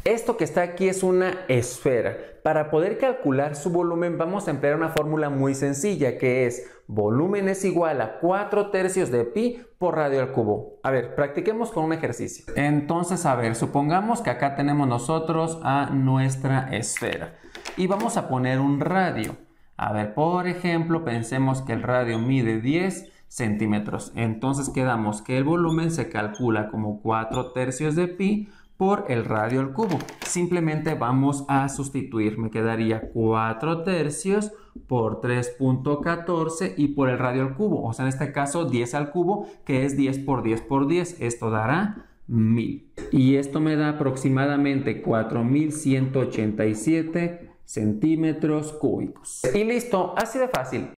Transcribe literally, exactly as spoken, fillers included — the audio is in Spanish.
Esto que está aquí es una esfera. Para poder calcular su volumen vamos a emplear una fórmula muy sencilla que es volumen es igual a cuatro tercios de pi por radio al cubo. A ver, practiquemos con un ejercicio. Entonces, a ver, supongamos que acá tenemos nosotros a nuestra esfera y vamos a poner un radio. A ver, por ejemplo, pensemos que el radio mide diez centímetros. Entonces quedamos que el volumen se calcula como cuatro tercios de pi por el radio al cubo. Simplemente vamos a sustituir. Me quedaría cuatro tercios por tres punto catorce y por el radio al cubo. O sea, en este caso diez al cubo, que es diez por diez por diez. Esto dará mil. Y esto me da aproximadamente cuatro mil ciento ochenta y siete centímetros cúbicos. Y listo, así de fácil.